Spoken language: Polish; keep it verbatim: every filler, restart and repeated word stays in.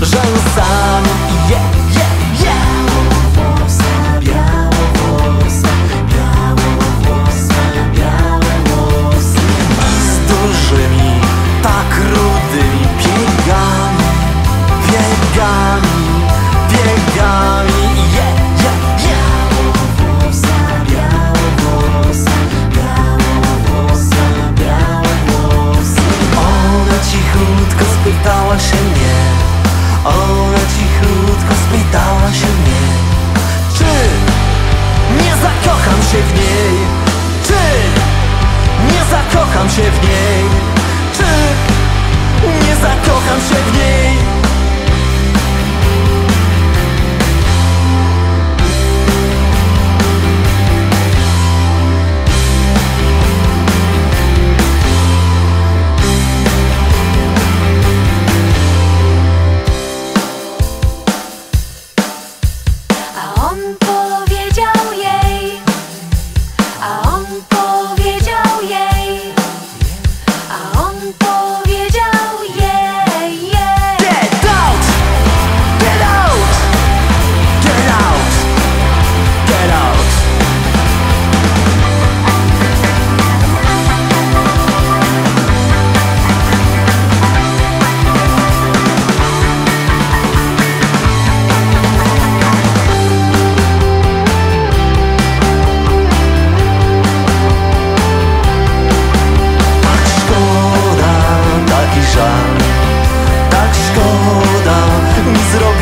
rzęsami. Yeah, yeah, yeah. Białowłosa, białowłosa, białowłosa, z dużymi, tak rudymi biegami, biegami, biegami. Yeah, yeah, yeah. Białowłosa, białowłosa, białowłosa, białowłosa. Ona cichutko spytała się mnie, ona cichutko spytała się mnie, czy nie zakocham się w niej, czy nie zakocham się w niej, czy nie zakocham się w niej. Tak szkoda mi zrobić.